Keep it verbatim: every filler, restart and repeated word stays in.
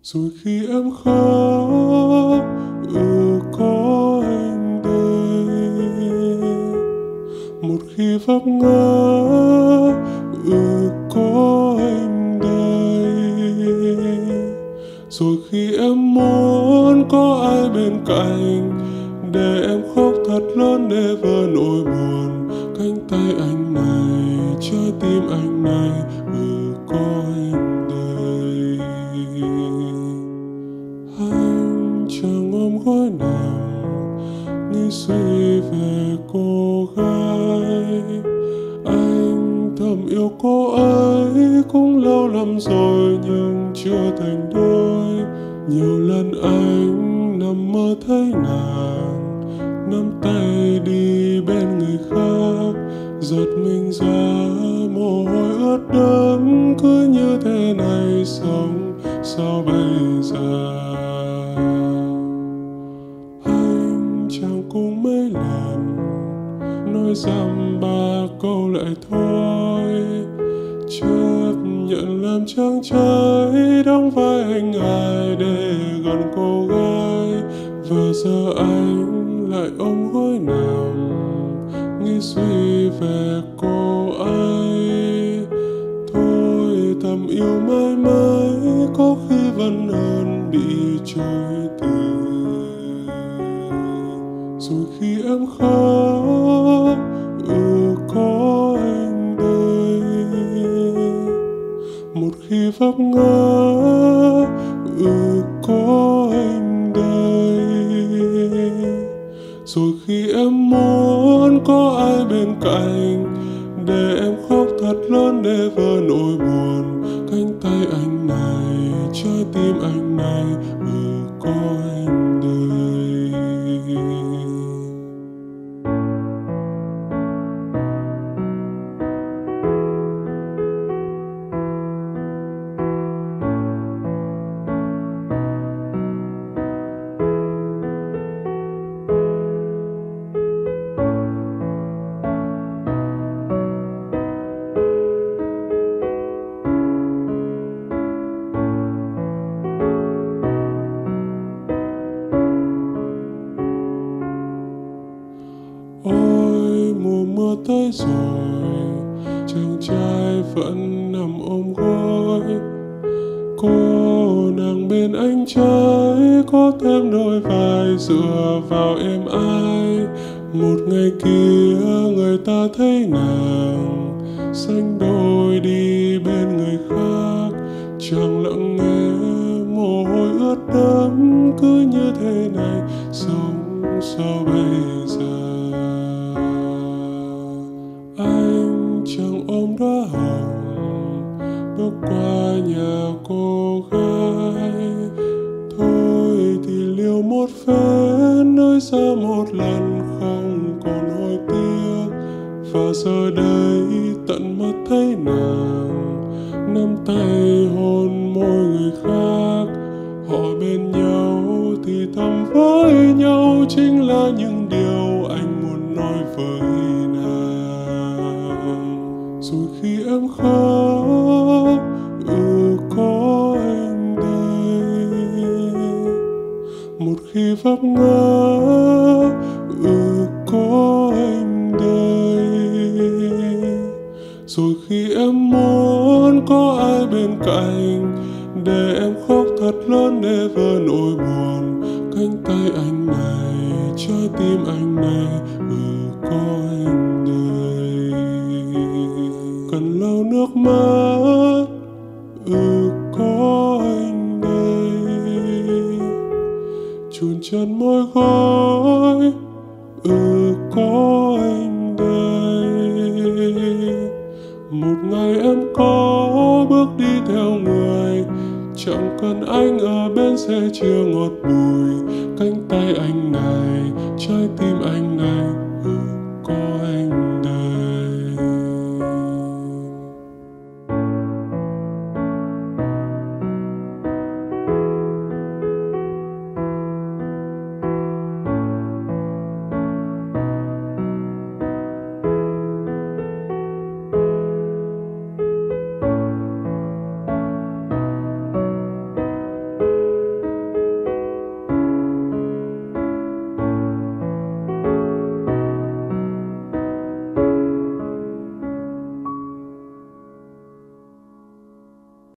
Rồi khi em khóc, ừ có anh đây. Một khi vấp ngã, ừ có anh đây. Rồi khi em muốn có ai bên cạnh, để em khóc thật lớn để vỡ nỗi buồn. Cánh tay anh này, trái tim anh này, ừ có anh đây. Anh chẳng ôm gối nằm, nghĩ suy về cô gái. Anh thầm yêu cô ấy cũng lâu lắm rồi nhưng chưa thành đôi. Nhiều lần anh nằm mơ thấy nàng nắm tay đi bên người khác, giật mình ra mồ hôi ướt đẫm. Cứ như thế này sống sao bây giờ? Anh chẳng cùng mấy lần nói dăm ba câu lại thôi, chấp nhận làm chàng trai đóng vai anh ai để gần cô gái. Và giờ anh lại ôm gối nằm, nghĩ suy về cô ấy. Thôi thầm yêu mãi mãi, có khi vẫn hơn bị trôi từ. Rồi khi em khóc, ừ có anh đây. Một khi vấp ngã, ừ có anh đây. Rồi khi em muốn có ai bên cạnh, để em khóc thật lớn để vỡ nỗi buồn. Cánh tay anh này, trái tim anh này, ừ có anh đây. Ôi mùa mưa tới rồi, chàng trai vẫn nằm ôm gối. Cô nàng bên anh trai có thêm đôi vai dựa vào êm ái. Một ngày kia người ta thấy nàng sánh đôi đi bên người khác. Chàng lặng nghe mồ hôi ướt đẫm, cứ như thế này sống sao bây giờ? Anh chẳng ôm đóa hồng, bước qua nhà cô gái. Thôi thì liều một phen, nói ra một lần không còn hối tiếc. Và giờ đây tận mắt thấy nàng nắm tay hôn môi người khác. Họ bên nhau thì thầm với nhau, chính là những điều anh muốn nói với nàng. Rồi khi em khóc, ừ có anh đây. Một khi vấp ngã, ừ có anh đây. Rồi khi em muốn có ai bên cạnh, để em khóc thật lớn để vỡ nỗi buồn. Cánh tay anh này, trái tim anh này, ừ có anh đây. Cần lau nước mắt, ừ có anh đây. Chùn chân môi gối, ừ có anh đây. Một ngày em có bước đi theo người, chẳng cần anh ở bên sẽ chia ngọt bùi. Cánh tay anh này, trái tim anh này,